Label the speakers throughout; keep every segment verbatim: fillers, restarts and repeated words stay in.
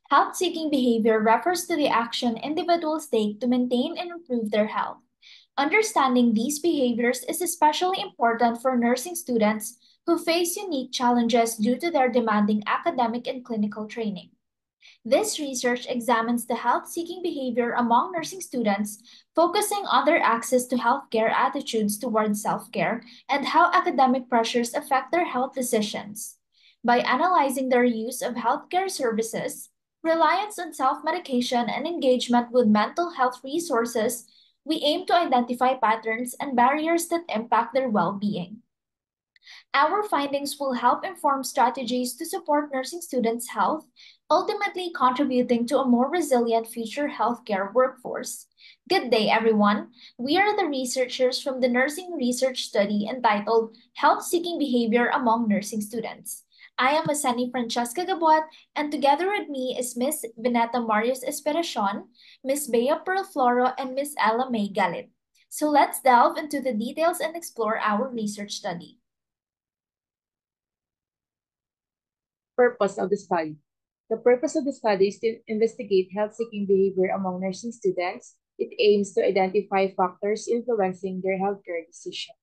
Speaker 1: Health-seeking behavior refers to the action individuals take to maintain and improve their health. Understanding these behaviors is especially important for nursing students who face unique challenges due to their demanding academic and clinical training. This research examines the health-seeking behavior among nursing students, focusing on their access to healthcare attitudes towards self-care and how academic pressures affect their health decisions. By analyzing their use of healthcare services, reliance on self-medication, and engagement with mental health resources, we aim to identify patterns and barriers that impact their well-being. Our findings will help inform strategies to support nursing students' health, ultimately contributing to a more resilient future healthcare workforce. Good day, everyone. We are the researchers from the nursing research study entitled Health Seeking Behavior Among Nursing Students. I am Asani Francesca Gabuat, and together with me is Miss Vineta Marius Esperacion, Miss Bea Pearl Floro, and Miss Ella May Galit. So let's delve into the details and explore our research study.
Speaker 2: Purpose of the study. The purpose of the study is to investigate health-seeking behavior among nursing students. It aims to identify factors influencing their healthcare decisions.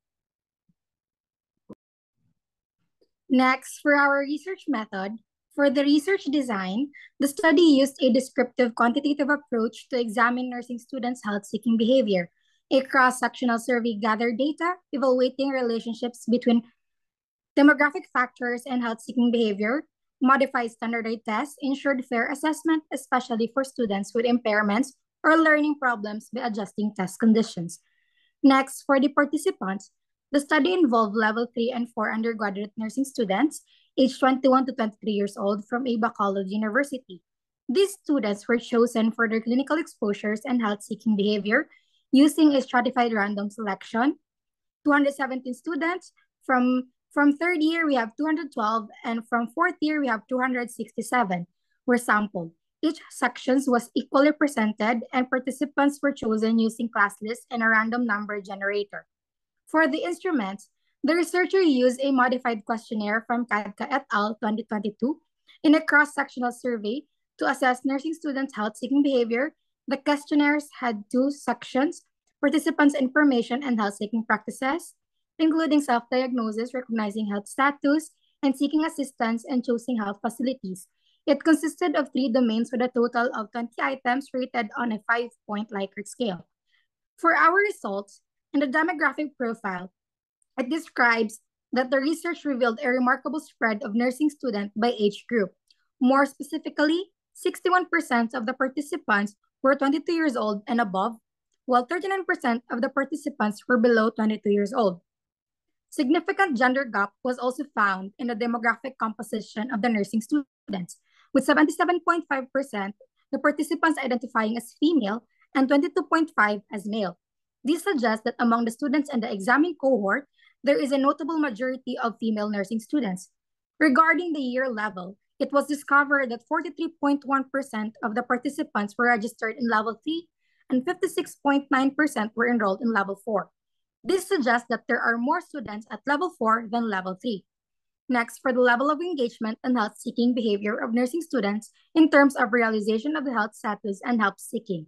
Speaker 3: Next, for our research method, for the research design, the study used a descriptive quantitative approach to examine nursing students' health-seeking behavior. A cross-sectional survey gathered data evaluating relationships between demographic factors and health-seeking behavior, modified standardized tests, ensured fair assessment, especially for students with impairments or learning problems by adjusting test conditions. Next, for the participants, the study involved level three and four undergraduate nursing students, aged twenty-one to twenty-three years old from a Bacolod University. These students were chosen for their clinical exposures and health-seeking behavior using a stratified random selection. two hundred seventeen students from From third year, we have two hundred twelve, and from fourth year, we have two hundred sixty-seven were sampled. Each section was equally presented, and participants were chosen using class lists and a random number generator. For the instruments, the researcher used a modified questionnaire from Kadka et al. twenty twenty-two in a cross-sectional survey to assess nursing students' health-seeking behavior. The questionnaires had two sections: participants' information and health-seeking practices, including self-diagnosis, recognizing health status, and seeking assistance and choosing health facilities. It consisted of three domains with a total of twenty items rated on a five-point Likert scale. For our results, in the demographic profile, it describes that the research revealed a remarkable spread of nursing students by age group. More specifically, sixty-one percent of the participants were twenty-two years old and above, while thirty-nine percent of the participants were below twenty-two years old. Significant gender gap was also found in the demographic composition of the nursing students, with seventy-seven point five percent the participants identifying as female and twenty-two point five percent as male. This suggests that among the students in the examined cohort, there is a notable majority of female nursing students. Regarding the year level, it was discovered that forty-three point one percent of the participants were registered in level three and fifty-six point nine percent were enrolled in level four. This suggests that there are more students at level four than level three. Next, for the level of engagement and health-seeking behavior of nursing students in terms of realization of the health status and help-seeking.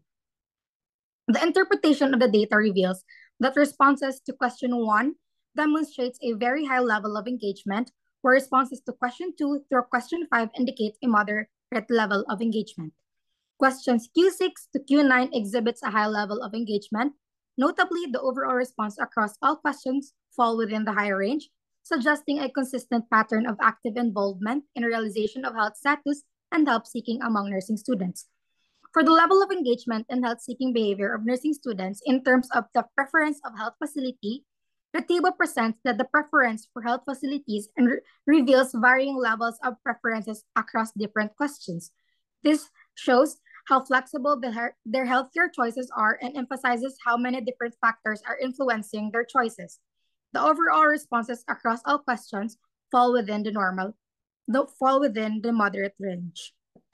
Speaker 3: The interpretation of the data reveals that responses to question one demonstrates a very high level of engagement, where responses to question two through question five indicate a moderate level of engagement. Questions Q six to Q nine exhibits a high level of engagement. Notably, the overall response across all questions fall within the higher range, suggesting a consistent pattern of active involvement in realization of health status and help-seeking among nursing students. For the level of engagement and health-seeking behavior of nursing students in terms of the preference of health facility, the table presents that the preference for health facilities and re reveals varying levels of preferences across different questions. This shows how flexible the, their healthcare choices are and emphasizes how many different factors are influencing their choices. The overall responses across all questions fall within the normal, though fall within the moderate range.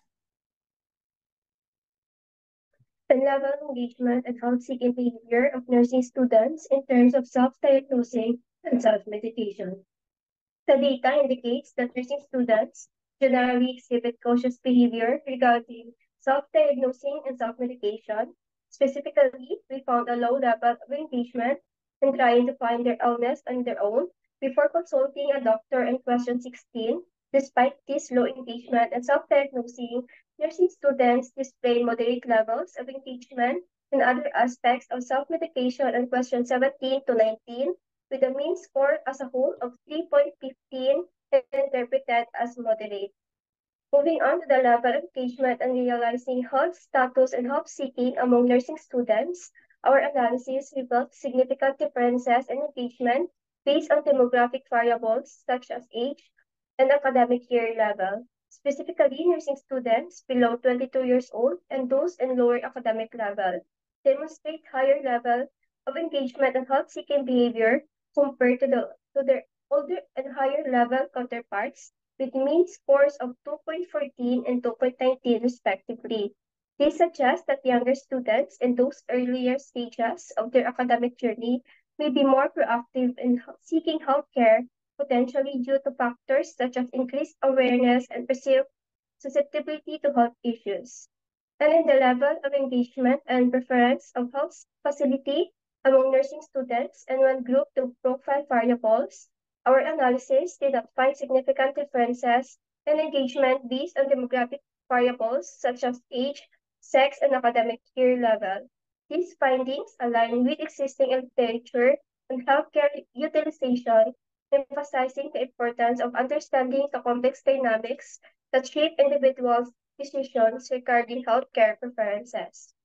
Speaker 4: The level of engagement and health-seeking behavior of nursing students in terms of self-diagnosing and self-medication. The data indicates that nursing students generally exhibit cautious behavior regarding self-diagnosing and self-medication. Specifically, we found a low level of engagement in trying to find their illness on their own before consulting a doctor in question sixteen. Despite this low engagement and self-diagnosing, nursing students display moderate levels of engagement in other aspects of self-medication in question seventeen to nineteen, with a mean score as a whole of three point one five interpreted as moderate. Moving on to the level of engagement and realizing health status and health seeking among nursing students, our analysis revealed significant differences in engagement based on demographic variables such as age and academic year level. Specifically, nursing students below twenty-two years old and those in lower academic level demonstrate higher level of engagement and health seeking behavior compared to, the, to their older and higher level counterparts with mean scores of two point one four and two point one nine respectively. This suggests that younger students in those earlier stages of their academic journey may be more proactive in seeking healthcare, potentially due to factors such as increased awareness and perceived susceptibility to health issues. And in the level of engagement and preference of health facility among nursing students and when grouped to profile variables, our analysis did not find significant differences in engagement based on demographic variables such as age, sex, and academic year level. These findings align with existing literature on healthcare utilization, emphasizing the importance of understanding the complex dynamics that shape individuals' decisions regarding healthcare preferences.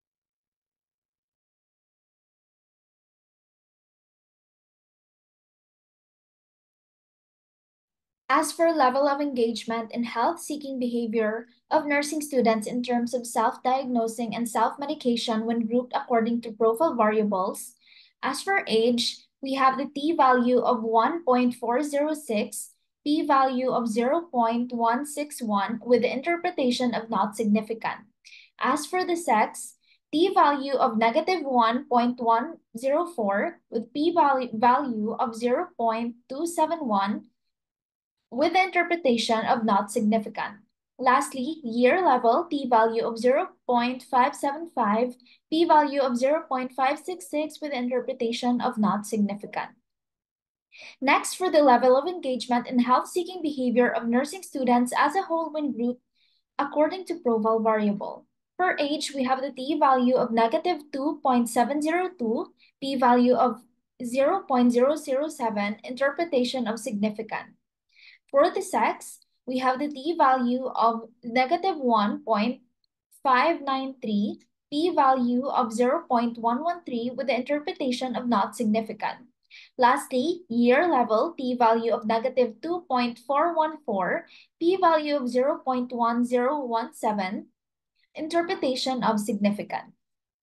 Speaker 1: As for level of engagement and health-seeking behavior of nursing students in terms of self-diagnosing and self-medication when grouped according to profile variables, as for age, we have the t-value of one point four zero six, p-value of zero point one six one with the interpretation of not significant. As for the sex, t-value of negative one point one zero four with p-value of zero point two seven one with the interpretation of not significant. Lastly, year level, p-value of zero point five seven five, p-value of zero point five six six with the interpretation of not significant. Next, for the level of engagement and health-seeking behavior of nursing students as a whole when grouped according to profile variable. For age, we have the t-value of negative two point seven zero two, p-value of zero point zero zero seven, interpretation of significant. For the sex, we have the t-value of negative one point five nine three, p-value of zero point one one three with the interpretation of not significant. Lastly, year level, t-value of negative two point four one four, p-value of zero point one zero one seven, interpretation of significant.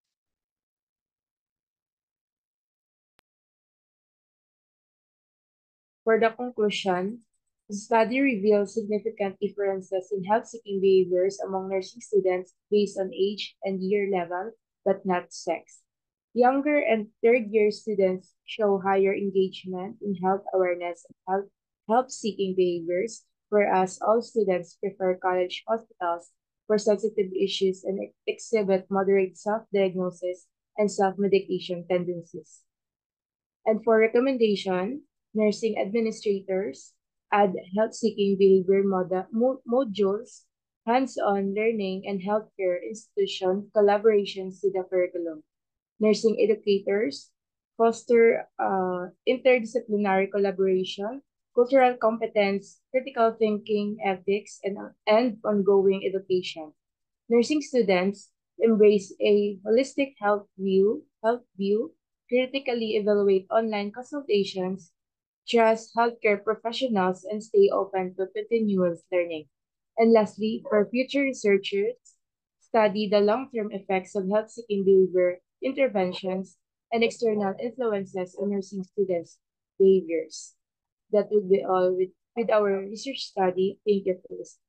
Speaker 2: For the conclusion, the study reveals significant differences in health-seeking behaviors among nursing students based on age and year level, but not sex. Younger and third-year students show higher engagement in health awareness and health, help-seeking behaviors, whereas all students prefer college hospitals for sensitive issues and ex- exhibit moderate self-diagnosis and self-medication tendencies. And for recommendation, nursing administrators add health-seeking behavior moda- mo- modules, hands-on learning, and healthcare institution collaborations to the curriculum. Nursing educators foster uh, interdisciplinary collaboration, cultural competence, critical thinking, ethics, and, and ongoing education. Nursing students embrace a holistic health view, health view, critically evaluate online consultations, trust healthcare professionals, and stay open to continuous learning. And lastly, for future researchers, study the long-term effects of health-seeking behavior interventions and external influences on nursing students' behaviors. That would be all with, with our research study. Thank you for listening.